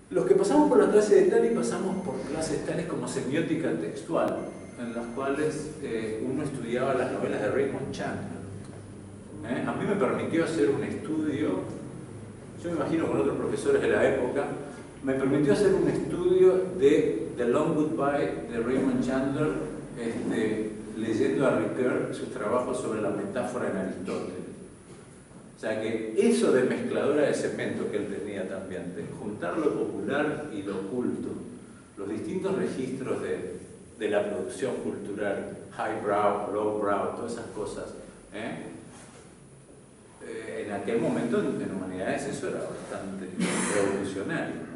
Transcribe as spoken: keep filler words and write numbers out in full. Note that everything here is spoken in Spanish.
Los que pasamos por la clase de Tali pasamos por clases tales como semiótica textual, en las cuales eh, uno estudiaba las novelas de Raymond Chandler. ¿Eh? A mí me permitió hacer un estudio, yo me imagino con otros profesores de la época, me permitió hacer un estudio de The Long Goodbye de Raymond Chandler, este, leyendo a Ricoeur sus trabajos sobre la metáfora en Aristóteles. O sea que eso de mezcladora de cemento que él tenía también, de juntar lo popular y lo oculto, los distintos registros de, de la producción cultural, highbrow, lowbrow, todas esas cosas, ¿eh? Eh, en aquel momento en, en humanidades eso era bastante revolucionario.